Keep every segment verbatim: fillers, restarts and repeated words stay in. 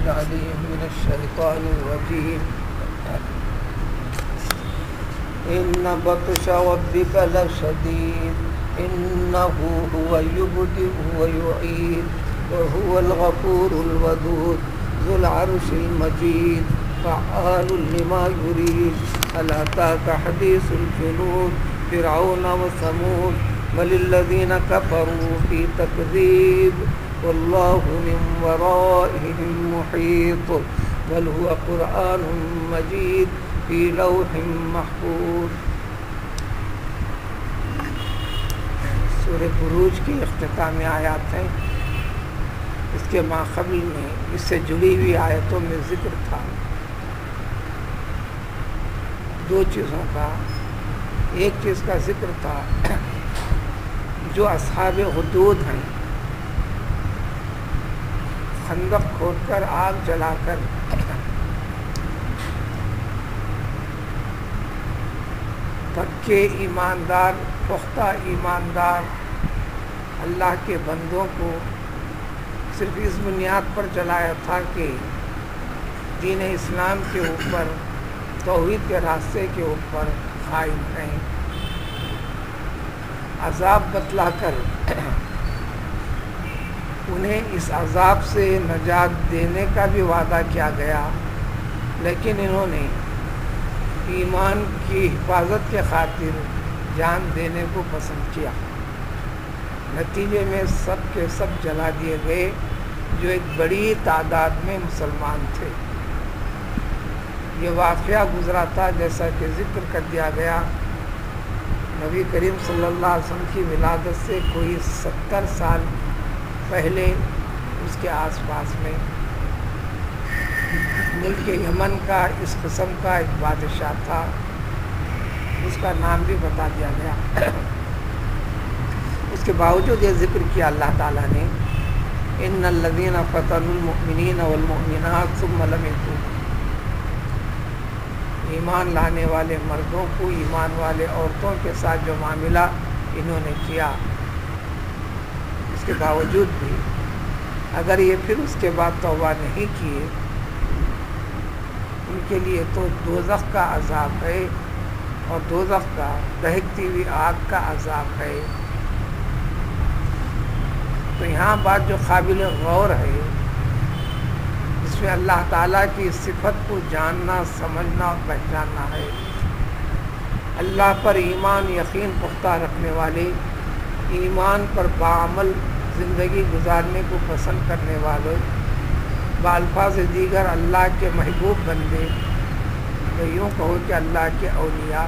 العليم من الشيطان الرجيم إن بطش ربك لشديد إنه هو يبدئ ويعيد وهو الغفور الودود ذو العرش المجيد فعال لما يريد هل أتاك حديث الجنود فرعون وثمود بل الذين كفروا في تكذيب والله من ورائهم محيط بل هو قرآن مجيد في لوح محفوظ. سورہ بروج کی اختتامی آیات ہیں. اس کے ماقبل میں اس سے جڑی ہوئی آیتوں میں ذکر تھا دو چیزوں کا. ایک چیز کا ذکر تھا جو اصحاب حدود ہیں خندق کھود کر آگ جلا کر پکے ایماندار پختہ ایماندار اللہ کے بندوں کو صرف اس بنیاد پر جلایا تھا کہ دین اسلام کے اوپر توحید کے راستے کے اوپر قائم رہیں. عذاب بتلا کر انہیں اس عذاب سے نجات دینے کا بھی وعدہ کیا گیا، لیکن انہوں نے ایمان کی حفاظت کے خاطر جان دینے کو پسند کیا. نتیجے میں سب کے سب جلا دیے گئے جو ایک بڑی تعداد میں مسلمان تھے. یہ واقعہ گزرا تھا جیسا کہ ذکر کر دیا گیا نبی کریم صلی اللہ علیہ وسلم کی ولادت سے کوئی ستر سال پہلے اس کے آس پاس میں ملک یمن کا اس قسم کا ایک بادشاہ تھا، اس کا نام بھی بتا دیا گیا. اس کے باوجود یہ ذکر کیا اللہ تعالیٰ نے ان الذین فتنوا المؤمنین والمؤمنات ثم لم يتوبوا. ایمان لانے والے مردوں کو ایمان والے عورتوں کے ساتھ جو معاملہ انہوں نے کیا، اس کے باوجود بھی اگر یہ پھر اس کے بعد توبہ نہیں کیے ان کے لیے تو دوزخ کا عذاب ہے اور دوزخ کا دہکتی ہوئی آگ کا عذاب ہے. تو یہاں بات جو قابل غور ہے اس میں اللہ تعالیٰ کی صفت کو جاننا سمجھنا اور پہچاننا ہے. اللہ پر ایمان یقین پختہ رکھنے والے، ایمان پر بعمل زندگی گزارنے کو پسند کرنے والے، بالفاظ دیگر اللہ کے محبوب بندے، تو یوں کہو کہ اللہ کے اولیاء.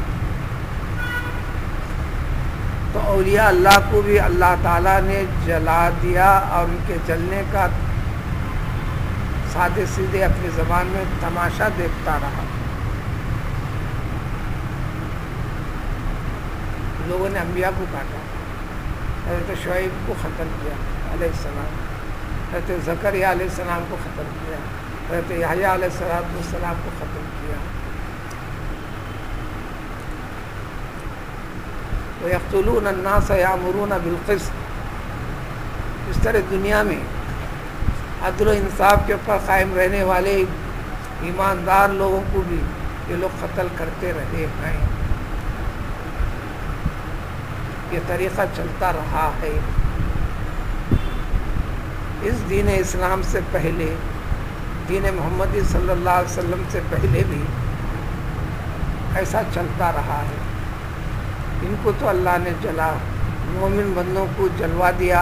تو اولیاء اللہ کو بھی اللہ تعالیٰ نے جلا دیا اور ان کے جلنے کا سادے سیدھے اپنی زبان میں تماشا دیکھتا رہا. لوگوں نے انبیاء کو کاٹا، حضرت شعیب کو ختم کیا علیہ السلام، حضرت زکریا علیہ السلام کو ختم کیا، حضرت یحییٰ علیہ السلام کو ختم کیا. وَيَقْتُلُونَ النَّاسَ يَأْمُرُونَ بِالْقِسْطِ. اس طرح دنیا میں عدل و انصاف کے اوپر قائم رہنے والے ایماندار لوگوں کو بھی یہ لوگ قتل کرتے رہے ہیں. یہ طریقہ چلتا رہا ہے. اس دین اسلام سے پہلے، دین محمدی صلی اللہ علیہ وسلم سے پہلے بھی ایسا چلتا رہا ہے. ان کو تو اللہ نے جلا مومن بندوں کو جلوا دیا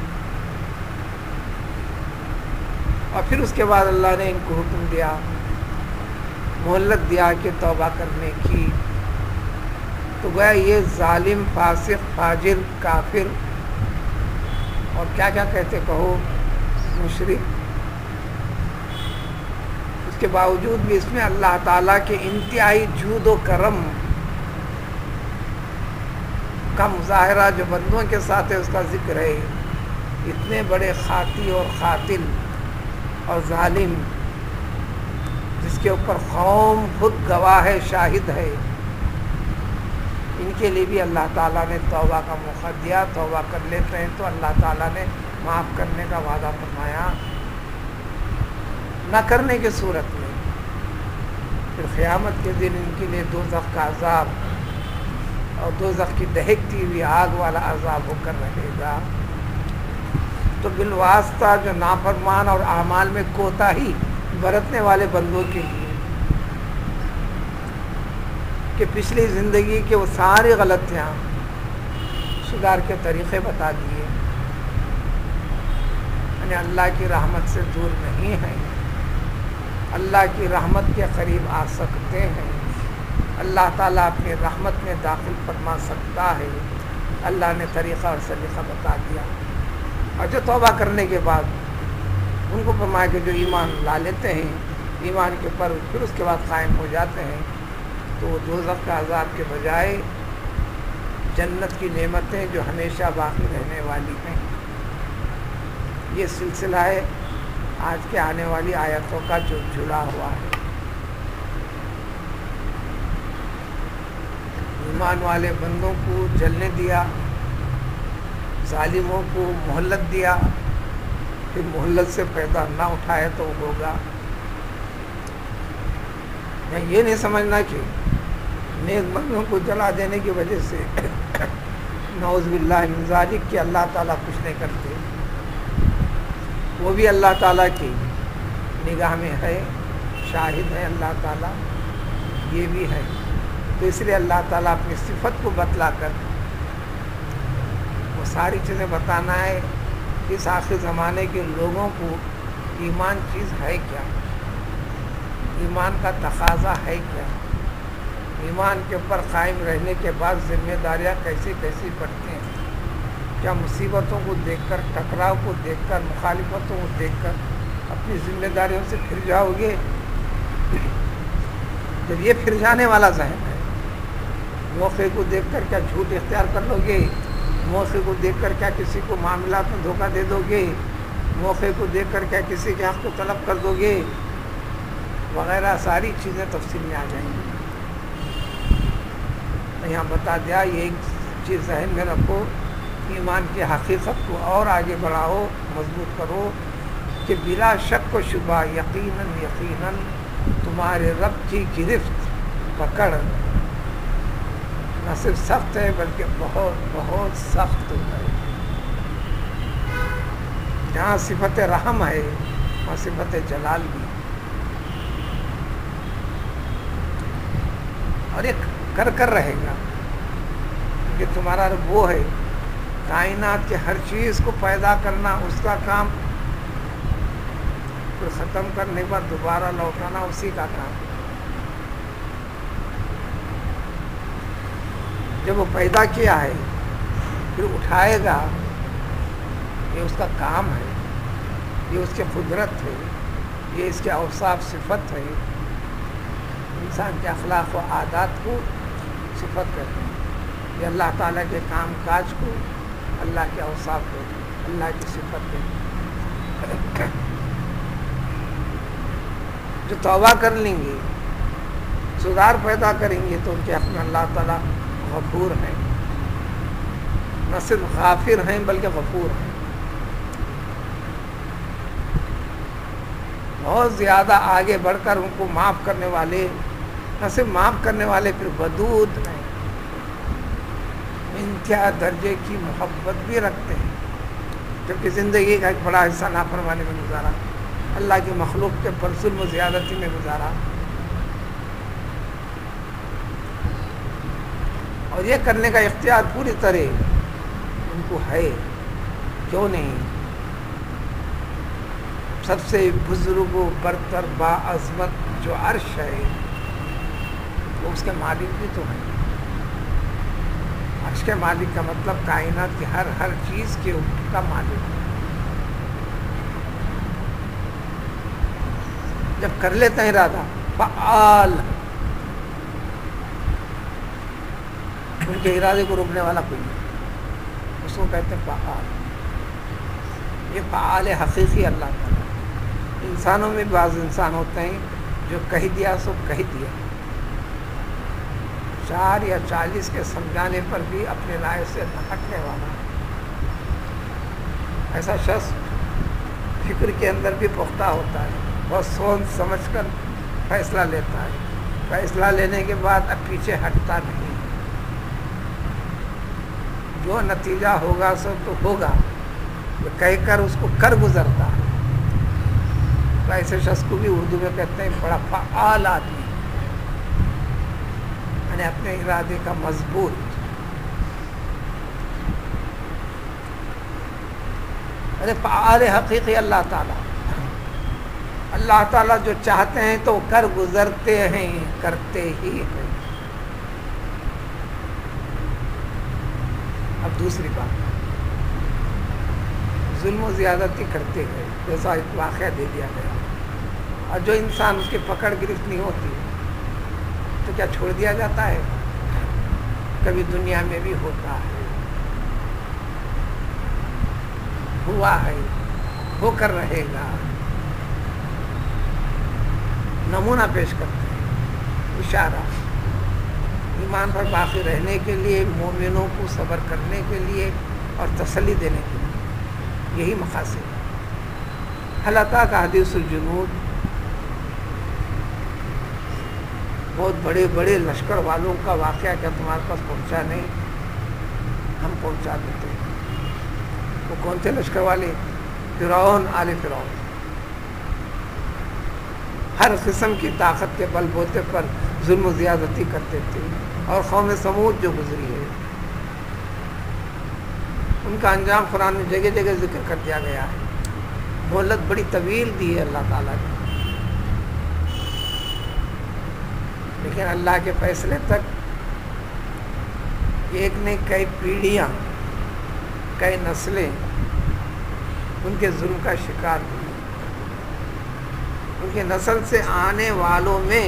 اور پھر اس کے بعد اللہ نے ان کو حکم دیا، مہلت دیا کہ توبہ کرنے کی. تو گویا یہ ظالم، فاسق، فاجر، کافر اور کیا کیا کہتے کہو مشرک، اس کے باوجود بھی اس میں اللہ تعالیٰ کے انتہائی جود و کرم کا مظاہرہ جو بندوں کے ساتھ ہے اس کا ذکر ہے. اتنے بڑے خاطی اور قاتل اور ظالم جس کے اوپر قوم خود گواہ ہے، شاہد ہے، ان کے لیے بھی اللہ تعالیٰ نے توبہ کا موقع دیا. توبہ کر لیتے ہیں تو اللہ تعالیٰ نے معاف کرنے کا وعدہ فرمایا. نہ کرنے کی صورت میں پھر قیامت کے دن ان کے لیے دوزخ کا عذاب اور دوزخ کی دہکتی ہوئی آگ والا عذاب ہو کر رہے گا۔ تو بالواسطہ جو نافرمان اور اعمال میں کوتاہی برتنے والے بندوں کے لیے کہ پچھلی زندگی کے وہ ساری غلطیاں سدھار کے طریقے بتا دیے، یعنی اللہ کی رحمت سے دور نہیں ہیں، اللہ کی رحمت کے قریب آ سکتے ہیں، اللہ تعالیٰ اپنی رحمت میں داخل فرما سکتا ہے، اللہ نے طریقہ اور سلیقہ بتا دیا۔ اور جو توبہ کرنے کے بعد ان کو فرمایا کہ جو ایمان لا لیتے ہیں، ایمان کے پر پھر اس کے بعد قائم ہو جاتے ہیں، تو وہ دوزخ کا عذاب کے بجائے جنت کی نعمتیں جو ہمیشہ باقی رہنے والی ہیں۔ یہ سلسلہ ہے آج کے آنے والی آیتوں کا جو جڑا ہوا ہے۔ ایمان والے بندوں کو جلنے دیا، ظالموں کو مہلت دیا، پھر مہلت سے پیدا نہ اٹھائے تو ہوگا۔ میں یہ نہیں سمجھنا کہ نیک بندوں کو جلا دینے کی وجہ سے نعوذ باللہ من ذالک کہ اللہ تعالیٰ کچھ نہیں کرتے، وہ بھی اللہ تعالیٰ کی نگاہ میں ہے، شاہد ہے اللہ تعالیٰ، یہ بھی ہے۔ تو اس لیے اللہ تعالیٰ اپنی صفت کو بتلا کر وہ ساری چیزیں بتانا ہے کہ اس آخر زمانے کے لوگوں کو ایمان چیز ہے کیا، ایمان کا تقاضا ہے کیا، ایمان کے اوپر قائم رہنے کے بعد ذمہ داریاں کیسی کیسی پڑتی ہیں، کیا مصیبتوں کو دیکھ کر، ٹکراؤ کو دیکھ کر، مخالفتوں کو دیکھ کر اپنی ذمہ داریوں سے پھر جاؤ گے؟ جب یہ پھر جانے والا ذہن ہے، موقع کو دیکھ کر کیا جھوٹ اختیار کر لو گے، موقع کو دیکھ کر کیا کسی کو معاملات میں دھوکہ دے دو گے، موقع کو دیکھ کر کیا کسی کے حق کو طلب کر دو گے، وغیرہ ساری چیزیں تفصیل میں آ جائیں گی۔ یہاں بتا دیا، یہ ایک چیز ذہن میں رکھو، ایمان کی حقیقت کو اور آگے بڑھاؤ، مضبوط کرو کہ بلا شک و شبہ یقیناً یقیناً تمہارے رب کی گرفت پکڑ نہ صرف سخت ہے بلکہ بہت بہت سخت ہے۔ جہاں صفت رحم ہے وہاں صفت جلال بھی، اور ایک کر کر رہے گا، کیونکہ تمہارا رب وہ ہے کائنات کے ہر چیز کو پیدا کرنا اس کا کام، پھر ختم کرنے پر دوبارہ لوٹانا اسی کا کام۔ جب وہ پیدا کیا ہے پھر اٹھائے گا، یہ اس کا کام ہے، یہ اس کی قدرت ہے، یہ اس کے اوصاف صفت ہے۔ انسان کے اخلاق و عادات کو صفت کرتے ہیں، یہ اللہ تعالیٰ کے کام کاج کو اللہ کے اوصاف کو اللہ کی صفت ہے۔ جو توبہ کر لیں گے، سدھار پیدا کریں گے تو ان کے حق میں اللہ تعالیٰ غفور ہیں، نہ صرف غافر ہیں بلکہ غفور ہیں، بہت زیادہ آگے بڑھ کر ان کو معاف کرنے والے، نہ صرف معاف کرنے والے پھر ودود ہیں، انتہا درجے کی محبت بھی رکھتے ہیں، جبکہ زندگی کا ایک بڑا حصہ نافرمانی میں گزارا، اللہ کی مخلوق کے پر ظلم و زیادتی میں گزارا، اور یہ کرنے کا اختیار پوری طرح ان کو ہے، کیوں نہیں؟ سب سے بزرگ و برتر با عظمت جو عرش ہے وہ اس کے مالک بھی تو ہیں۔ عرش کے مالک کا مطلب کائنات کی ہر ہر چیز کے کا مالک ہے۔ جب کر لیتے ہیں ارادہ، فعال، ان کے ارادے کو روکنے والا کوئی نہیں، اس کو کہتے ہیں فعال۔ یہ فعال حقیقی اللہ تعالیٰ۔ انسانوں میں بعض انسان ہوتے ہیں جو کہہ دیا سو کہہ دیا، چار یا چالیس کے سمجھانے پر بھی اپنے رائے سے نہ ہٹنے والا، ایسا شخص فکر کے اندر بھی پختہ ہوتا ہے، بہت سوچ سمجھ کر فیصلہ لیتا ہے. فیصلہ لینے کے بعد اب پیچھے ہٹتا نہیں. جو نتیجہ ہوگا سو تو ہوگا یہ کہہ کر اس کو کر گزرتا ہے. تو ایسے شخص کو بھی اردو میں کہتے ہیں بڑا فعال آدمی، یعنی اپنے ارادے کا مضبوط. ارے فعال حقیقی اللہ تعالیٰ اللہ تعالیٰ جو چاہتے ہیں تو کر گزرتے ہیں، کرتے ہی ہیں. اب دوسری بات، ظلم و زیادتی کرتے ہیں جیسا ایک واقعہ دے دیا گیا، اور جو انسان اس کی پکڑ گرفت نہیں ہوتی تو کیا چھوڑ دیا جاتا ہے؟ کبھی دنیا میں بھی ہوتا ہے، ہوا ہے، ہو کر رہے گا. نمونہ پیش کرتے ہیں، اشارہ ایمان پر باقی رہنے کے لیے، مومنوں کو صبر کرنے کے لیے اور تسلی دینے کے لیے، یہی مقاصد ہے. حل اتاک کا حدیث الجنود، بہت بڑے بڑے لشکر والوں کا واقعہ کیا تمہارے پاس پہنچا نہیں؟ ہم پہنچا دیتے ہیں. وہ کون تھے لشکر والے؟ فرعون، آل فرعون. ہر قسم کی طاقت کے بل بوتے پر ظلم و زیادتی کرتے تھے. اور قوم سمود جو گزری ہے ان کا انجام قرآن میں جگہ جگہ ذکر کر دیا گیا ہے. مہلت بڑی طویل دی ہے اللہ تعالیٰ نے، لیکن اللہ کے فیصلے تک ایک نے کئی پیڑھیاں، کئی نسلیں ان کے ظلم کا شکار ہوئی. ان کی نسل سے آنے والوں میں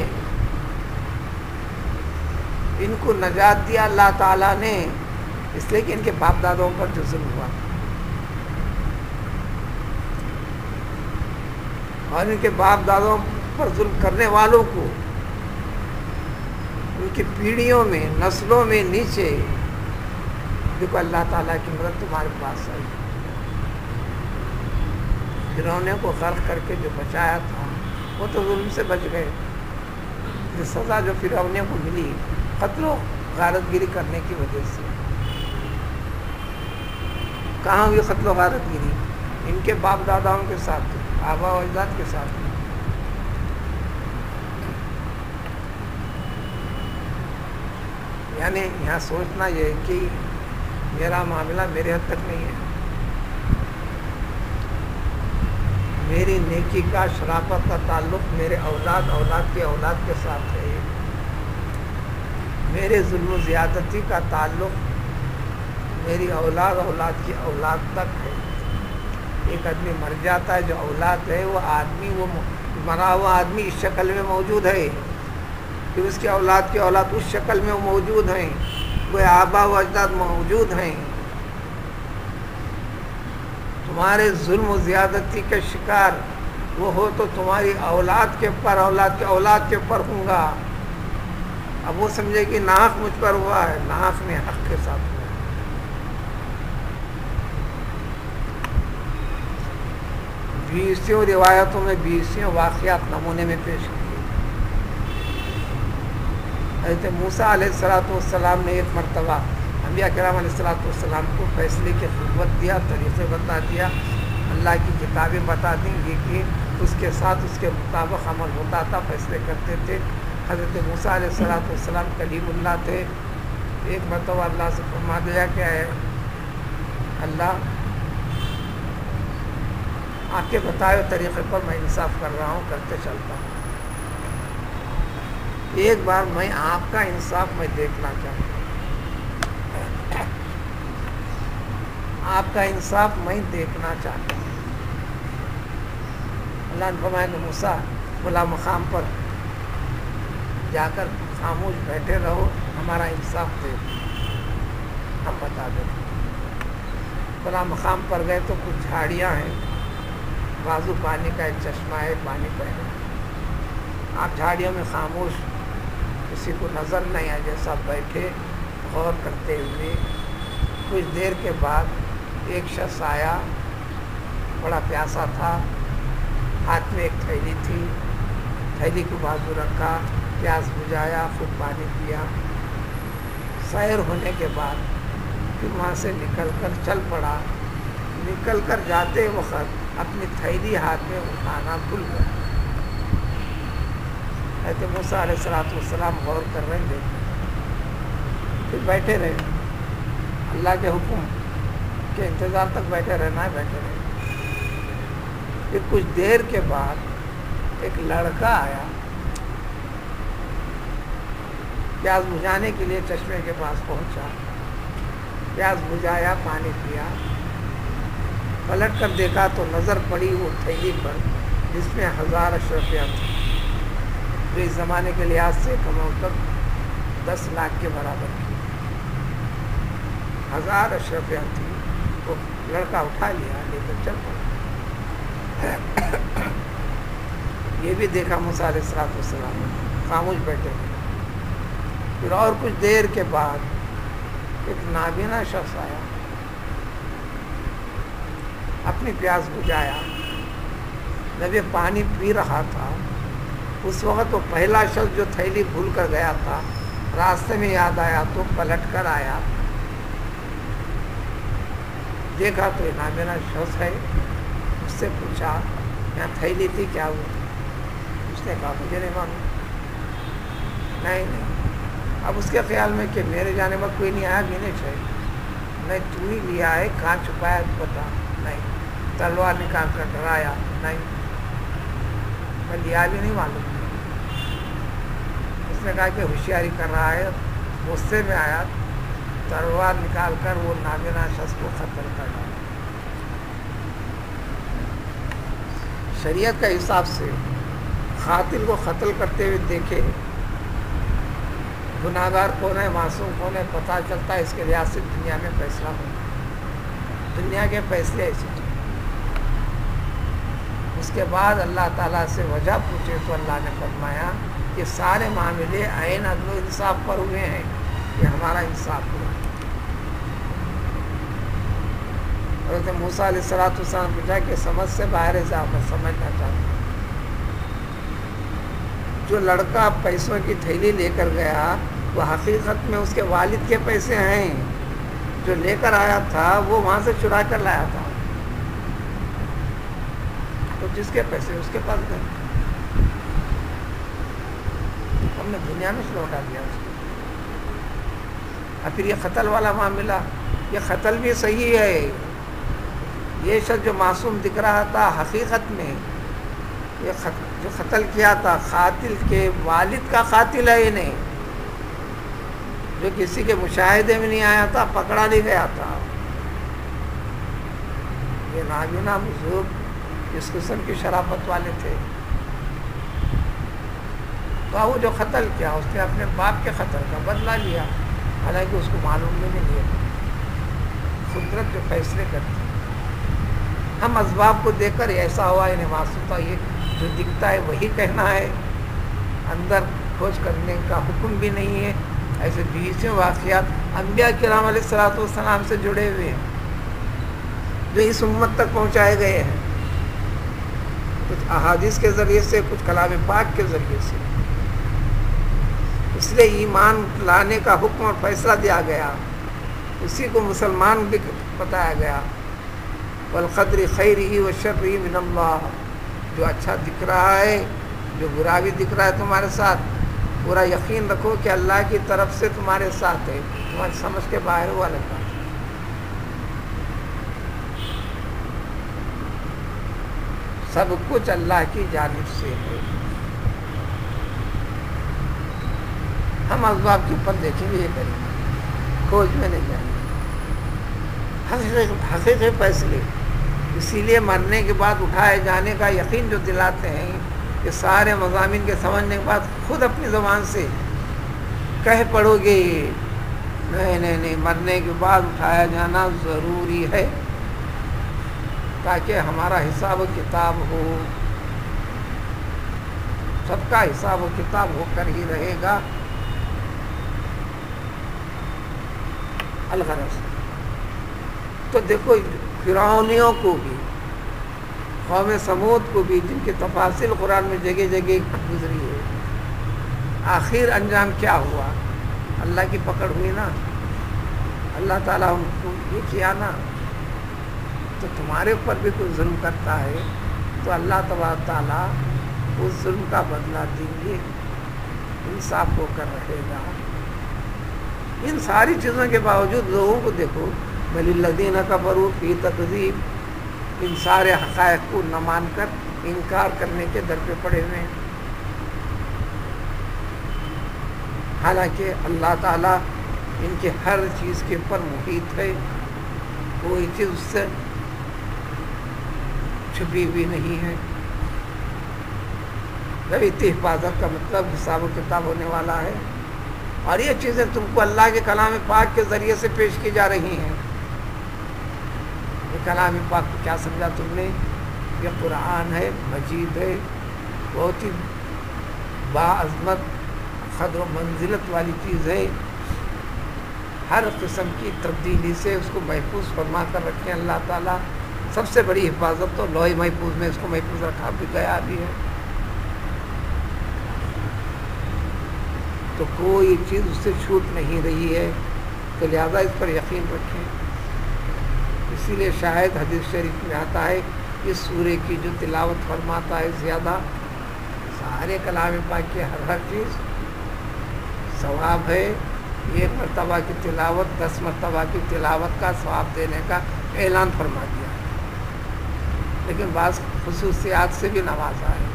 ان کو نجات دیا اللہ تعالیٰ نے، اس لیے کہ ان کے باپ دادوں پر جو ظلم ہوا، اور ان کے باپ دادوں پر ظلم کرنے والوں کو ان کی پیڑھیوں میں، نسلوں میں نیچے دیکھو اللہ تعالیٰ کی مدد تمہارے پاس آئی. فرعون کو غرق کر کے جو بچایا تھا وہ تو ظلم سے بچ گئے. یہ سزا جو فرعون کو ملی قتل و غارت گیری کرنے کی وجہ سے. کہاں ہوئی قتل و غارت گیری؟ ان کے باپ داداؤں کے ساتھ، آبا و اجداد کے ساتھ. یعنی یہاں سوچنا یہ ہے کہ میرا معاملہ میرے حد تک نہیں ہے، میری نیکی کا، شرافت کا تعلق میرے اولاد اولاد کے اولاد کے ساتھ ہے. میرے ظلم و زیادتی کا تعلق میری اولاد اولاد کی اولاد تک ہے. ایک آدمی مر جاتا ہے، جو اولاد ہے وہ آدمی، وہ مرا ہوا آدمی اس شکل میں موجود ہے، پھر اس کی اولاد کی اولاد اس شکل میں موجود ہیں، وہ آبا و اجداد موجود ہیں. تمہارے ظلم و زیادتی کے شکار وہ ہو تو تمہاری اولاد کے پر، اولاد کے اولاد کے پر ہوں گا. اب وہ سمجھے کہ ناحق مجھ پر ہوا ہے، ناحق نے حق کے ساتھ ہوا. بیسیوں روایتوں میں بیسیوں واقعات نمونے میں پیش کیے. حضرت موسیٰ علیہ الصلوۃ والسلام نے ایک مرتبہ انبیاء کرام علیہ الصلوۃ والسلام کو فیصلے کی قوت دیا، طریقے بتا دیا، اللہ کی کتابیں بتا دیں، یہ کہ اس کے ساتھ اس کے مطابق عمل ہوتا تھا، فیصلے کرتے تھے. حضرت موسیٰ علیہ الصلوۃ والسلام کلیم اللہ تھے. ایک مرتبہ اللہ سے فرما دیا کہ اے اللہ، آپ کے بتائے طریقے پر میں انصاف کر رہا ہوں، کرتے چلتا ہوں. ایک بار میں آپ کا انصاف میں دیکھنا چاہتا ہوں، آپ کا انصاف میں دیکھنا چاہتا ہوں. اللہ نے فرمایا کہ موسیٰ بلا مقام پر جا کر خاموش بیٹھے رہو، ہمارا انصاف دے، ہم بتا دیں. بلا مقام پر گئے تو کچھ جھاڑیاں ہیں، بازو پانی کا ایک چشمہ ہے، پانی پہنا. آپ جھاڑیوں میں خاموش، کسی کو نظر نہیں آئے جیسا بیٹھے غور کرتے ہوئے. کچھ دیر کے بعد ایک شخص آیا، بڑا پیاسا تھا، ہاتھ میں ایک تھیلی تھی، تھیلی کو بازو رکھا، پیاس بجھایا، خوب پانی پیا، سیر ہونے کے بعد پھر وہاں سے نکل کر چل پڑا۔ نکل کر جاتے وقت اپنی تھیلی ہاتھ میں اٹھانا بھول گیا۔ حضرت موسیٰ علیہ الصلوۃ والسلام غور کر رہے تھے، پھر بیٹھے رہے، اللہ کے حکم کے انتظار تک بیٹھے رہنا ہے، بیٹھے رہے۔ پھر کچھ دیر کے بعد ایک لڑکا آیا، پیاس بجھانے کے لیے چشمے کے پاس پہنچا، پیاس بجھایا، پانی پیا، پلٹ کر دیکھا تو نظر پڑی وہ تھیلی پر جس میں ہزار اشرفیاں تھیں، جو اس زمانے کے لحاظ سے کم و کم دس لاکھ کے برابر کی ہزار اشرفیاں تھیں۔ وہ لڑکا اٹھا لیا، لے کر چل پڑا۔ یہ بھی دیکھا موسیٰ علیہ الصلوۃ والسلام خاموش بیٹھے ہیں۔ پھر اور کچھ دیر کے بعد ایک نابینا شخص آیا، اپنی پیاس بجھایا، جب یہ پانی پی رہا تھا اس وقت وہ پہلا شخص جو تھیلی بھول کر گیا تھا راستے میں یاد آیا تو پلٹ کر آیا، دیکھا تو یہ نابینا شخص ہے، اس سے پوچھا یہاں تھیلی تھی، کیا ہوا؟ اس نے کہا مجھے نہیں معلوم۔ نہیں نہیں اب اس کے خیال میں کہ میرے جانے میں کوئی نہیں آیا، گنے چاہیے، نہیں تو ہی لیا ہے، کہاں چھپایا پتا نہیں، تلوار نکال کر ڈرایا نہیں، میں لیا بھی نہیں معلوم۔ اس نے کہا کہ ہوشیاری کر رہا ہے، غصے میں آیا، تلوار نکال کر وہ نابینا شخص کو قتل کر ڈالا۔ شریعت کا حساب سے قاتل کو قتل کرتے ہوئے دیکھے، گناہگار کون ہے، معصوم کون ہے، پتہ چلتا ہے، اس کے لحاظ سے دنیا میں فیصلہ ہو، دنیا کے فیصلے ایسے چلتے۔ اس کے بعد اللہ تعالیٰ سے وجہ پوچھے تو اللہ نے فرمایا کہ سارے معاملے عین عدل و انصاف پر ہوئے ہیں، کہ ہمارا انصاف ہوا۔ حضرت موسیٰ علیہ الصلوۃ والسلام پوچھا کہ سمجھ سے باہر سے آپ سمجھنا چاہتا ہوں، جو لڑکا پیسوں کی تھیلی لے کر گیا وہ حقیقت میں اس کے والد کے پیسے ہیں، جو لے کر آیا تھا وہ وہاں سے چرا کر لایا تھا، تو جس کے پیسے اس کے پاس گئے، ہم نے دنیا میں سے لوٹا دیا اس کو۔ اور پھر یہ قتل والا معاملہ، یہ قتل بھی صحیح ہے، یہ شخص جو معصوم دکھ رہا تھا حقیقت میں یہ جو قتل کیا تھا قاتل کے والد کا قاتل ہے، یہ نہیں جو کسی کے مشاہدے میں نہیں آیا تھا، پکڑا نہیں گیا تھا۔ یہ نابینا بزرگ اس قسم کی شرافت والے تھے، تو وہ جو قتل کیا اس نے اپنے باپ کے قتل کا بدلہ لیا، حالانکہ اس کو معلوم بھی نہیں لیا۔ قدرت جو فیصلے کرتی، ہم اسباب کو دیکھ کر ایسا ہوا، انہیں معصوم تھا، یہ جو دکھتا ہے وہی کہنا ہے، اندر کھوج کرنے کا حکم بھی نہیں ہے۔ ایسے بیسوں واقعات انبیاء کرام علیہ الصلوۃ والسلام سے جڑے ہوئے ہیں جو اس امت تک پہنچائے گئے ہیں، کچھ احادیث کے ذریعے سے، کچھ کلام پاک کے ذریعے سے۔ اس لیے ایمان لانے کا حکم اور فیصلہ دیا گیا، اسی کو مسلمان بھی بتایا گیا، والقدر خیرہ وشرہ من اللہ، جو اچھا دکھ رہا ہے، جو برا بھی دکھ رہا ہے تمہارے ساتھ، پورا یقین رکھو کہ اللہ کی طرف سے تمہارے ساتھ ہے، تمہاری سمجھ کے باہر ہوا لگتا ہے۔ سب کچھ اللہ کی جانب سے ہے۔ ہم اسباب کے اوپر دیکھیں گے، یہ کریں گے، کھوج میں نہیں جائیں گے، حقیقی فیصلے۔ اسی لیے مرنے کے بعد اٹھائے جانے کا یقین جو دلاتے ہیں کہ سارے مضامین کے سمجھنے کے بعد خود اپنی زبان سے کہہ پڑو گے نہیں نہیں نہیں مرنے کے بعد اٹھایا جانا ضروری ہے، تاکہ ہمارا حساب و کتاب ہو، سب کا حساب و کتاب ہو کر ہی رہے گا۔ الغرض تو دیکھو فرعونیوں کو بھی قوم سمود کو بھی، جن کے تفاصیل قرآن میں جگہ جگہ گزری ہے، آخر انجام کیا ہوا؟ اللہ کی پکڑ ہوئی نا، اللہ تعالیٰ ہم کو یہ کیا نا، تو تمہارے اوپر بھی کوئی ظلم کرتا ہے تو اللہ تبارک تعالیٰ اس ظلم کا بدلہ دیں گے، انصاف ہو کر رہے گا۔ ان ساری چیزوں کے باوجود لوگوں کو دیکھو، بل الذین کفروا فی تکذیب، ان سارے حقائق کو نہ مان کر انکار کرنے کے در پہ پڑے ہوئے ہیں، حالانکہ اللہ تعالیٰ ان کے ہر چیز کے اوپر محیط ہے، کوئی چیز اس سے چھپی ہوئی نہیں ہے۔ غیبی حفاظت کا مطلب حساب و کتاب ہونے والا ہے، اور یہ چیزیں تم کو اللہ کے کلام پاک کے ذریعے سے پیش کی جا رہی ہیں۔ یہ کلام پاک کو کیا سمجھا تم نے؟ یہ قرآن ہے، مجید ہے، بہت ہی باعظمت قدر و منزلت والی چیز ہے، ہر قسم کی تبدیلی سے اس کو محفوظ فرما کر رکھیں اللہ تعالیٰ۔ سب سے بڑی حفاظت تو لوح محفوظ میں اس کو محفوظ رکھا بھی گیا بھی ہے، تو کوئی چیز اس سے چھوٹ نہیں رہی ہے، تو لہذا اس پر یقین رکھیں۔ اسی لیے شاید حدیث شریف میں آتا ہے اس سورے کی جو تلاوت فرماتا ہے زیادہ، سارے کلام پاک کی ہر ہر چیز ثواب ہے، ایک مرتبہ کی تلاوت دس مرتبہ کی تلاوت کا ثواب دینے کا اعلان فرما دیا ہے، لیکن بعض خصوصیات سے بھی نوازا ہے،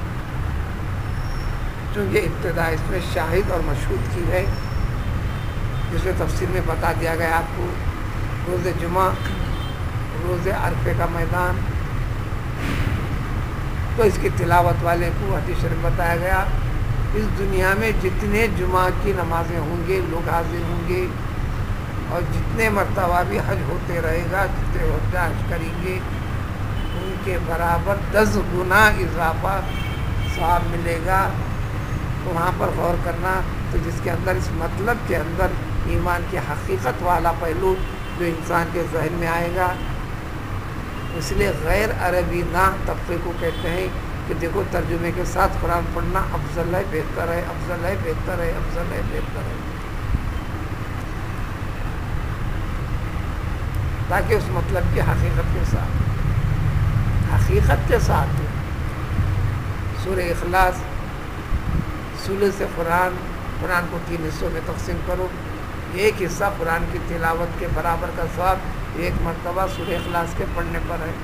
چونکہ ابتدا اس میں شاہد اور مشہود کی ہے، جس میں تفسیر میں بتا دیا گیا آپ کو روز جمعہ، روز عرفے کا میدان، تو اس کی تلاوت والے کو حدیث شریف بتایا گیا اس دنیا میں جتنے جمعہ کی نمازیں ہوں گے لوگ حاضر ہوں گے، اور جتنے مرتبہ بھی حج ہوتے رہے گا، جتنے حج کریں گے، ان کے برابر دس گنا اضافہ ثواب ملے گا۔ تو وہاں پر غور کرنا، تو جس کے اندر اس مطلب کے اندر ایمان کی حقیقت والا پہلو جو انسان کے ذہن میں آئے گا۔ اس لیے غیر عربی نہ طبقے کو کہتے ہیں کہ دیکھو ترجمے کے ساتھ قرآن پڑھنا افضل ہے، بہتر ہے، افضل ہے، بہتر ہے، افضل ہے، بہتر ہے، تاکہ اس مطلب کی حقیقت کے ساتھ حقیقت کے ساتھ سورہ اخلاص، ثلث قرآن، قرآن کو تین حصوں میں تقسیم کرو، ایک حصہ قرآن کی تلاوت کے برابر کا ثواب ایک مرتبہ سورہ اخلاص کے پڑھنے پر ہے۔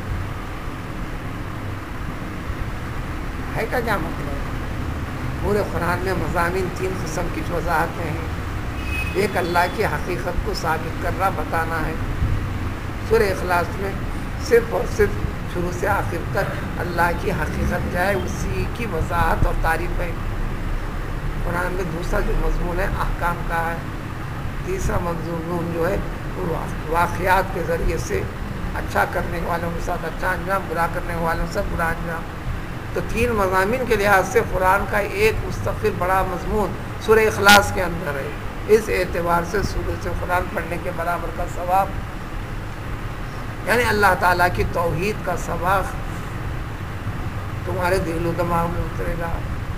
ہے کا کیا مطلب؟ پورے قرآن میں مضامین تین قسم کی وضاحتیں ہیں، ایک اللہ کی حقیقت کو ثابت کرنا بتانا ہے، سورہ اخلاص میں صرف اور صرف شروع سے آخر تک اللہ کی حقیقت کیا ہے اسی کی وضاحت اور تعریف ہے۔ قرآن میں دوسرا جو مضمون ہے احکام کا ہے، تیسرا مضمون جو ہے وہ واقعات کے ذریعے سے اچھا کرنے والوں کے ساتھ اچھا انجام، برا کرنے والوں سے برا انجام۔ تو تین مضامین کے لحاظ سے قرآن کا ایک مستقل بڑا مضمون سورہ اخلاص کے اندر ہے، اس اعتبار سے سورہ سے قرآن پڑھنے کے برابر کا ثواب، یعنی اللہ تعالیٰ کی توحید کا سبق تمہارے دل و دماغ میں اترے گا۔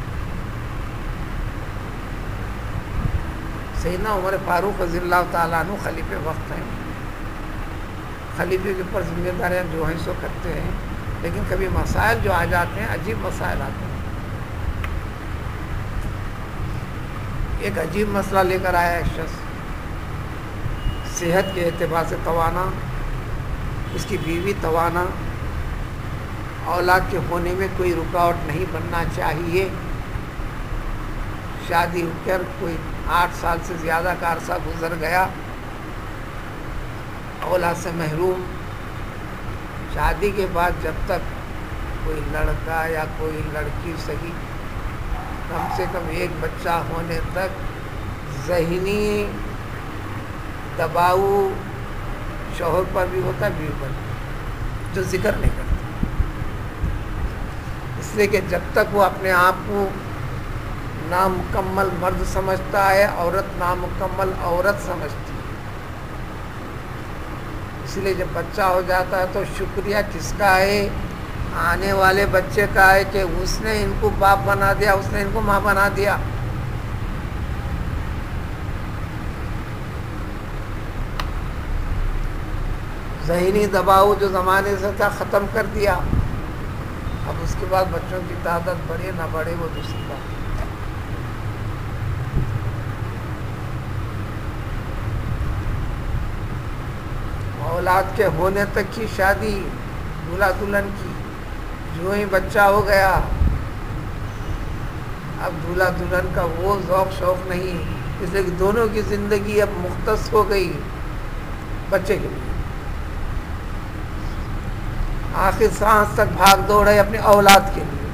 سیدنا عمر فاروق رضی اللہ تعالیٰ عنہ خلیفہ وقت ہیں، خلیفے کے اوپر ذمہ داریاں جو ہیں سو کرتے ہیں، لیکن کبھی مسائل جو آ جاتے ہیں عجیب مسائل آتے ہیں۔ ایک عجیب مسئلہ لے کر آیا ایک شخص، صحت کے اعتبار سے توانا، اس کی بیوی توانا، اولاد کے ہونے میں کوئی رکاوٹ نہیں بننا چاہیے، شادی ہو کر کوئی آٹھ سال سے زیادہ کا عرصہ گزر گیا، اولاد سے محروم، شادی کے بعد جب تک کوئی لڑکا یا کوئی لڑکی صحیح کم سے کم ایک بچہ ہونے تک ذہنی دباؤ شوہر پر بھی ہوتا ہے، بیوی پر بھی، جو ذکر نہیں کرتا، اس لیے کہ جب تک وہ اپنے آپ کو نامکمل مرد سمجھتا ہے، عورت نامکمل عورت سمجھتی ہے، اس لیے جب بچہ ہو جاتا ہے تو شکریہ کس کا ہے؟ آنے والے بچے کا ہے کہ اس نے ان کو باپ بنا دیا، اس نے ان کو ماں بنا دیا. ذہنی دباؤ جو زمانے سے تھا ختم کر دیا. اب اس کے بعد بچوں کی تعداد بڑھے نہ بڑھے وہ دوسری بات. اولاد کے ہونے تک کی شادی دولہا دلہن کی، جو ہی بچہ ہو گیا اب دولہا دلہن کا وہ ذوق شوق نہیں، اس لیے کہ دونوں کی زندگی اب مختص ہو گئی بچے کے لیے. آخر سانس تک بھاگ دوڑ ہے اپنی اولاد کے لیے،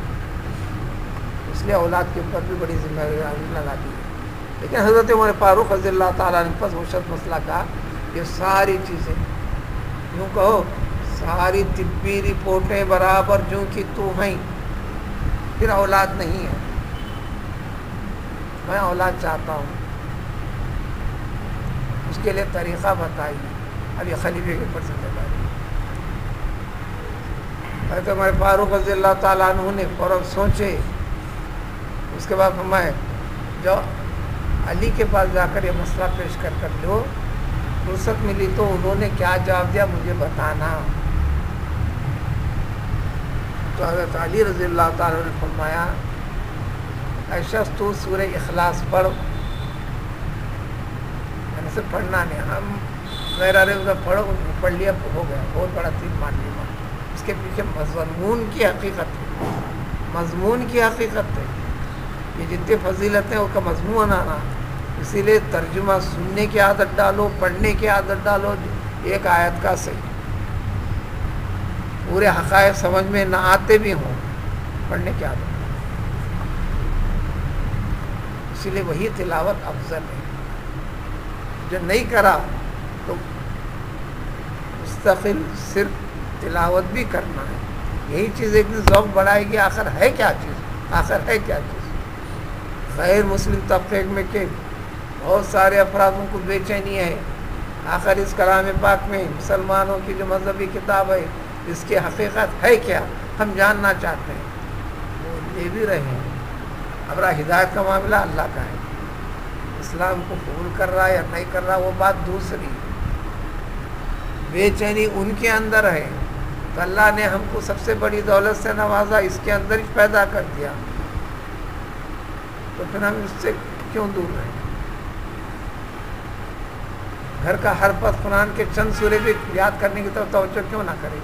اس لیے اولاد کے اوپر بھی بڑی ذمہ داری لگا دی ہے. لیکن حضرت عمر فاروق رضی اللہ تعالیٰ نے پس وشت مسئلہ کہا، یہ ساری چیزیں یوں کہو ساری طبی رپورٹیں برابر جو کہ تو ہیں، پھر اولاد نہیں ہے، میں اولاد چاہتا ہوں، اس کے لیے طریقہ بتائیے. اب یہ خلیفے کے اوپر ذمہ داری. حضرت عمر فاروق رضی اللہ تعالیٰ عنہ نے فوراً سوچے، اس کے بعد فرمائے جو علی کے پاس جا کر یہ مسئلہ پیش کر کر لو. فرصت ملی تو انہوں نے کیا جواب دیا مجھے بتانا. تو حضرت علی رضی اللہ تعالیٰ نے فرمایا اے شخص تو سورہ اخلاص پڑھ. یعنی سے پڑھنا نہیں، ہم غیر عرب پڑھو پڑھ لیا ہو گیا، بہت بڑا تین مان لیا. اس کے پیچھے مضمون کی حقیقت ہے، مضمون کی حقیقت ہے. یہ جتنی فضیلت ہیں اس کا مضمون آنا. اسی لیے ترجمہ سننے کی عادت ڈالو، پڑھنے کی عادت ڈالو. ایک آیت کا صحیح پورے حقائق سمجھ میں نہ آتے بھی ہوں، پڑھنے کی عادت. اسی لیے وہی تلاوت افضل ہے. جو نہیں کرا تو مستقل صرف تلاوت بھی کرنا ہے. یہی چیز ایک دن ذوق بڑھائے گی. آخر ہے کیا چیز، آخر ہے کیا چیز. غیر مسلم طبقے میں کہ بہت سارے افرادوں کو بے چینی ہے. آخر اس کلام پاک میں مسلمانوں کی جو مذہبی کتاب ہے اس کی حقیقت ہے کیا، ہم جاننا چاہتے ہیں. وہ لے بھی رہے ہیں. اب رہا ہدایت کا معاملہ اللہ کا ہے. اسلام کو قبول کر رہا ہے یا نہیں کر رہا وہ بات دوسری. بے چینی ان کے اندر ہے تو اللہ نے ہم کو سب سے بڑی دولت سے نوازا، اس کے اندر ہی پیدا کر دیا، تو پھر ہم اس سے کیوں دور رہیں. گھر کا ہر پس قرآن کے چند سورے بھی یاد کرنے کی طرف توجہ کیوں نہ کرے.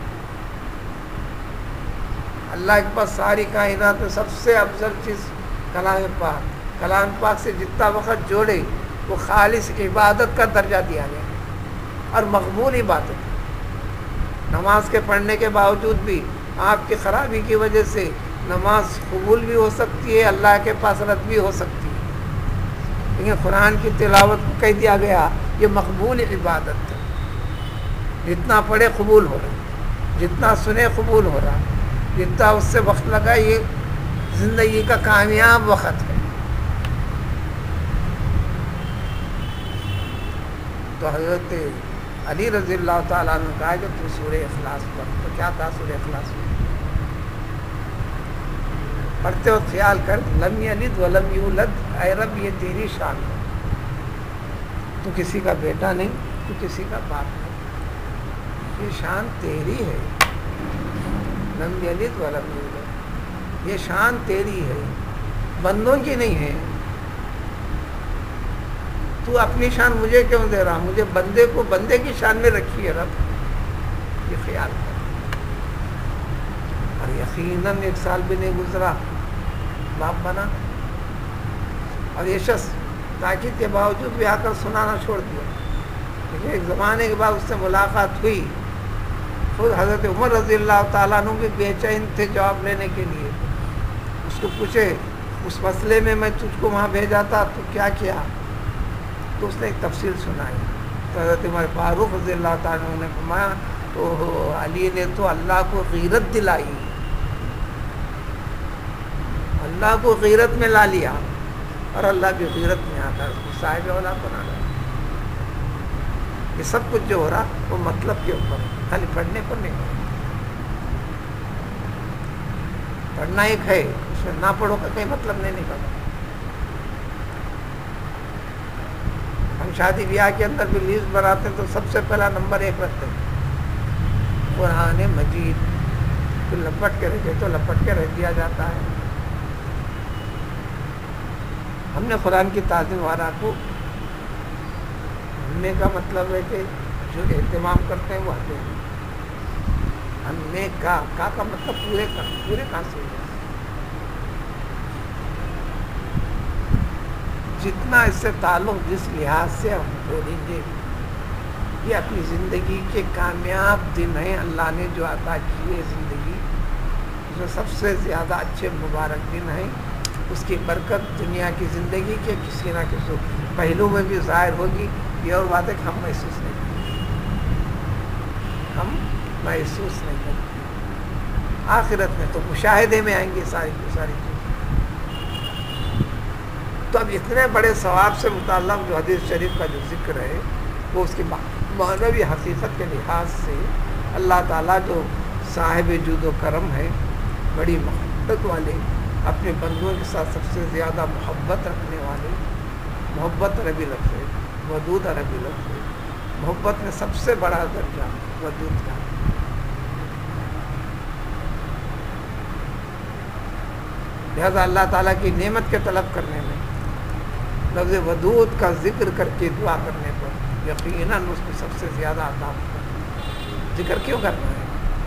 اللہ کے پاس ساری کائنات میں سب سے افضل چیز کلام پاک. کلام پاک سے جتنا وقت جوڑے وہ خالص عبادت کا درجہ دیا گیا اور مقبول عبادت. نماز کے پڑھنے کے باوجود بھی آپ کی خرابی کی وجہ سے نماز قبول بھی ہو سکتی ہے، اللہ کے پاس رد بھی ہو سکتی ہے. لیکن قرآن کی تلاوت کو کہہ دیا گیا یہ مقبول عبادت ہے. جتنا پڑھے قبول ہو رہا، جتنا سنے قبول ہو رہا، جتنا اس سے وقت لگا یہ زندگی کا کامیاب وقت ہے. تو حضرت علی رضی اللہ تعالیٰ عنہ نے کہا کہ تو سورہ اخلاص پڑھ. تو کیا تھا سورہ اخلاص میں پڑھتے وقت خیال کر لم یلد ولم یولد، اے رب یہ تیری شان ہے. تو کسی کا بیٹا نہیں، تو کسی کا باپ نہیں، یہ شان تیری ہے. لم یلد ولم یولد، یہ شان تیری ہے، بندوں کی نہیں ہے. تو اپنی شان مجھے کیوں دے رہا؟ مجھے بندے کو بندے کی شان میں رکھی ہے رب. یہ خیال کر. اور یقیناً ایک سال بھی نہیں گزرا باپ بنا، اور یہ شخص تاکید کے باوجود بھی آ کر سنانا چھوڑ دیا. لیکن ایک زمانے کے بعد اس سے ملاقات ہوئی. خود حضرت عمر رضی اللہ تعالیٰ عنہ بھی بے چین تھے جواب لینے کے لیے. اس کو پوچھے اس مسئلے میں میں تجھ کو وہاں بھیجا تھا تو کیا کیا؟ تو اس نے ایک تفصیل سنائی. تو حضرت عمر فاروق رضی اللہ تعالیٰ عنہ نے فرمایا تو علی نے تو اللہ کو غیرت دلائی، اللہ کو غیرت میں لا لیا، اور اللہ بھی غیرت میں آتا ہے اس کو صاحب اولاد بنا رہا ہے. یہ سب کچھ جو ہو رہا وہ مطلب کے اوپر ہے، خالی پڑھنے پر نہیں ہو رہا. پڑھنا ایک ہے، اس میں نہ پڑھو کا کوئی مطلب نہیں نکلتا. ہم شادی بیاہ کے اندر بھی لیسٹ بناتے ہیں تو سب سے پہلا نمبر ایک رکھتے ہیں قرآن مجید. تو لپٹ کے رکھے تو لپٹ کے رکھ دیا جاتا ہے. ہم نے قرآن کی تعظیم وارا کو ہمنے کا مطلب ہے کہ جو اہتمام کرتے ہیں وہ آتے ہیں. ہم نے کا کا کا مطلب پورے کا پورے کہاں سے ہے. جتنا اس سے تعلق جس لحاظ سے ہم بولیں گے یہ اپنی زندگی کے کامیاب دن ہیں. اللہ نے جو عطا کی ہے زندگی جو سب سے زیادہ اچھے مبارک دن ہیں. اس کی برکت دنیا کی زندگی کے کسی نہ کسی پہلو میں بھی ظاہر ہوگی. یہ اور بات ہے کہ ہم محسوس نہیں کرتے ہم محسوس نہیں کرتے. آخرت میں تو مشاہدے میں آئیں گے ساری کی ساری چیزیں. تو اب اتنے بڑے ثواب سے متعلق جو حدیث شریف کا جو ذکر ہے وہ اس کی معنوی حقیقت کے لحاظ سے اللہ تعالیٰ جو صاحب جود و کرم ہے، بڑی محبت والے، اپنے بندوں کے ساتھ سب سے زیادہ محبت رکھنے والے. محبت عربی لفظ ہے، ودود عربی لفظ ہے. محبت میں سب سے بڑا درجہ ودود کا. لہذا اللہ تعالیٰ کی نعمت کے طلب کرنے میں لفظ ودود کا ذکر کر کے دعا کرنے پر یقیناً اس میں سب سے زیادہ عطا ہوتا ہے. ذکر کیوں کرنا ہے؟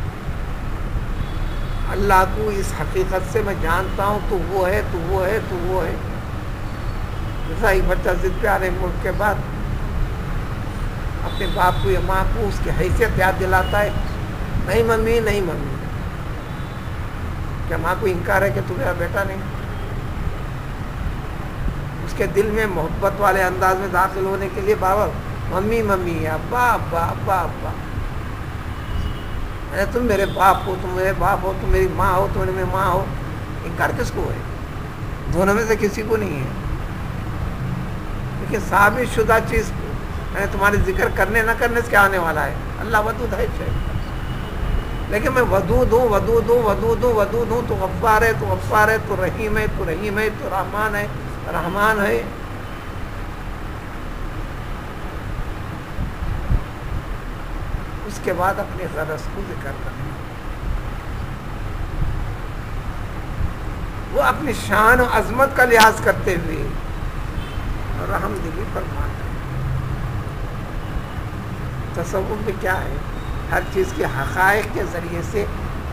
اللہ کو اس حقیقت سے میں جانتا ہوں تو وہ ہے تو وہ ہے تو وہ ہے. جیسا ایک بچہ ضد پہ آنے ملک کے بعد اپنے باپ کو یا ماں کو اس کی حیثیت یاد دلاتا ہے. نہیں ممی نہیں ممی. کیا ماں کو انکار ہے کہ تو میرا بیٹا نہیں؟ اس کے دل میں محبت والے انداز میں داخل ہونے کے لیے بابا ممی ممی ابا ابا ابا ابا. تم میرے باپ ہو، تم میرے باپ ہو، تم میری ماں ہو، تم میری ماں ہو. انکار کس کو ہے؟ دونوں میں سے کسی کو نہیں ہے. لیکن ثابت شدہ چیز میں تمہارے ذکر کرنے نہ کرنے سے کیا آنے والا ہے؟ اللہ ودود ہے. لیکن میں ودود ہوں ودود ہوں ودود ہوں ودود ہوں تو غفار ہے تو غفار ہے تو رحیم ہے تو رحیم ہے تو رحمان ہے رحمان ہے. اس کے بعد اپنے غرض کو ذکر کرنا. وہ اپنی شان و عظمت کا لحاظ کرتے ہوئے رحم دلی فرماتا ہے. تصوف میں کیا ہے؟ ہر چیز کے حقائق کے ذریعے سے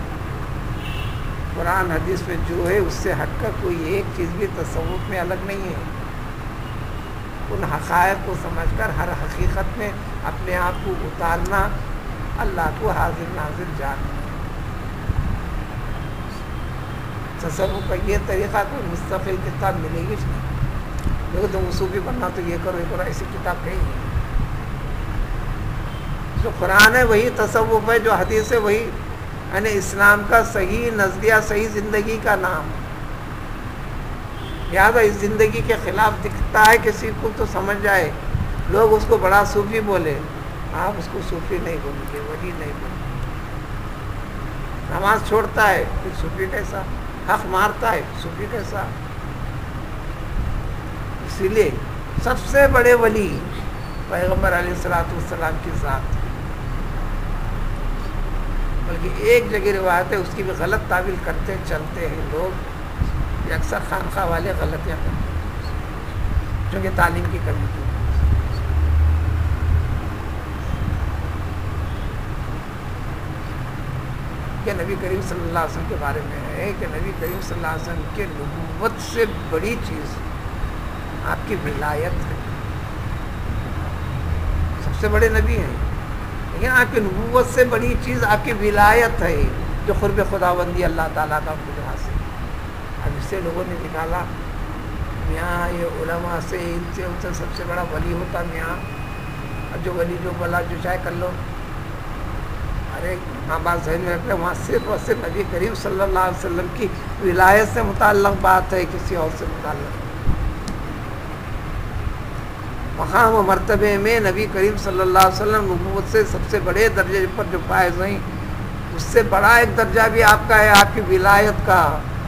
قرآن حدیث میں جو ہے اس سے ہٹ کر کوئی ایک چیز بھی تصوف میں الگ نہیں ہے. ان حقائق کو سمجھ کر ہر حقیقت میں اپنے آپ کو اتارنا، اللہ کو حاضر ناظر جاننا. تصوف کا یہ طریقہ کوئی مستقل کتاب ملے گی نہیں. دیکھو تم صوفی بننا تو یہ کرو یہ کرو، ایسی کتاب کہیں نہیں. جو قرآن ہے وہی تصوف ہے، جو حدیث ہے وہی یعنی اسلام کا صحیح نظریہ، صحیح زندگی کا نام. لہٰذا اس زندگی کے خلاف دکھتا ہے کسی کو تو سمجھ جائے. لوگ اس کو بڑا صوفی بولے، آپ اس کو صوفی نہیں بولیں گے، ولی نہیں بولیں گے. نماز چھوڑتا ہے پھر صوفی کیسا؟ حق مارتا ہے صوفی کیسا؟ اسی لیے سب سے بڑے ولی پیغمبر علیہ الصلوۃ والسلام کی ذات. بلکہ ایک جگہ روایت ہے اس کی بھی غلط تعویل کرتے چلتے ہیں لوگ. یہ اکثر خانقاہ والے غلطیاں کرتے ہیں چونکہ تعلیم کی کمی کی. کہ نبی کریم صلی اللہ علیہ وسلم کے بارے میں ہے کہ نبی کریم صلی اللہ علیہ وسلم کے نبوت سے بڑی چیز آپ کی ولایت ہے. سب سے بڑے نبی ہیں لیکن آپ کی نبوت سے بڑی چیز آپ کی ولایت ہے، جو قرب خداوندی اللہ تعالیٰ کا ان کے سے. اب اس سے لوگوں نے نکالا میاں یہ علماء سے ان سے ان سے سب سے بڑا ولی ہوتا میاں. اب جو ولی جو بلا جو چاہے کر لو. ارے ہاں بات ذہن میں رکھتے وہاں صرف اور صرف نبی کریم صلی اللہ علیہ وسلم کی ولایت سے متعلق بات ہے، کسی اور سے متعلق. مقام و مرتبے میں نبی کریم صلی اللہ علیہ وسلم نبوت سے سب سے بڑے درجے پر جو فائز ہیں، اس سے بڑا ایک درجہ بھی آپ کا ہے آپ کی ولایت کا.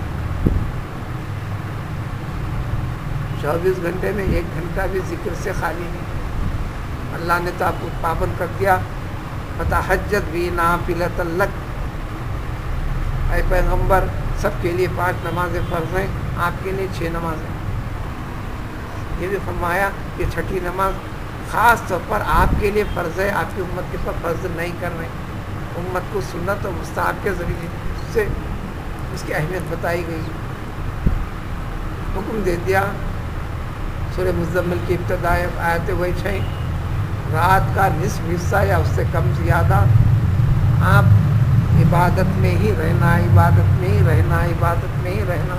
چوبیس گھنٹے میں ایک گھنٹہ بھی ذکر سے خالی نہیں. اللہ نے تو آپ کو پابند کر دیا. فتحجت بھی نافلۃ لک، اے پیغمبر سب کے لیے پانچ نمازیں فرض ہیں، آپ کے لیے چھ نمازیں. یہ بھی فرمایا کہ چھٹی نماز خاص طور پر آپ کے لیے فرض ہے، آپ کی امت کے پر فرض نہیں کر رہے. امت کو سنت اور مستحب کے ذریعے سے اس کی اہمیت بتائی گئی. حکم دے دیا سورہ مزمل کی ابتدائی آیت وہی چھیں، رات کا نصف حصہ یا اس سے کم زیادہ آپ عبادت میں ہی رہنا، عبادت میں ہی رہنا، عبادت میں ہی رہنا.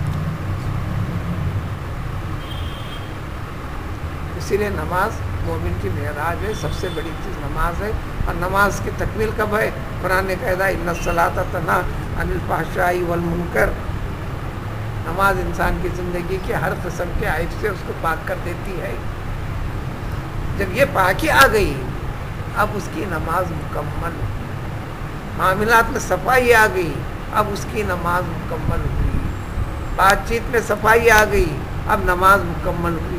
اسی لیے نماز مومن کی معراج ہے، سب سے بڑی چیز نماز ہے. اور نماز کی تکمیل کب ہے؟ قرآن نے کہا ان الصلاۃ تنہی عن الفحشاء والمنکر. نماز انسان کی زندگی کے ہر قسم کے عیب سے اس کو پاک کر دیتی ہے. جب یہ پاکی آ گئی اب اس کی نماز مکمل. معاملات میں صفائی آ گئی اب اس کی نماز مکمل ہوئی. بات چیت میں صفائی آ گئی اب نماز مکمل ہوئی.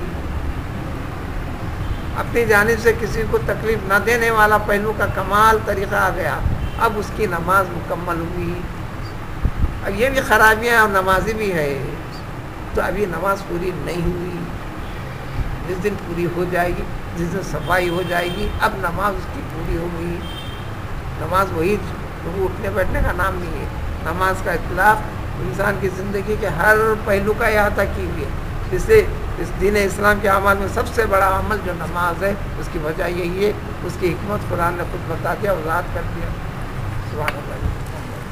اپنی جانب سے کسی کو تکلیف نہ دینے والا پہلو کا کمال طریقہ آ گیا، اب اس کی نماز مکمل ہوئی. اب یہ بھی خرابیاں اور نمازی بھی ہے تو ابھی نماز پوری نہیں ہوئی. جس دن پوری ہو جائے گی، جس دن صفائی ہو جائے گی، اب نماز اس کی پوری ہو گئی. نماز وہی اٹھنے بیٹھنے کا نام نہیں ہے. نماز کا اطلاق انسان کی زندگی کے ہر پہلو کا احاطہ کی ہوئی ہے. اس لیے اس دین اسلام کے اعمال میں سب سے بڑا عمل جو نماز ہے اس کی وجہ یہی ہے. اس کی حکمت قرآن نے خود بتا دیا، وضاحت کر دیا. سبحان اللہ.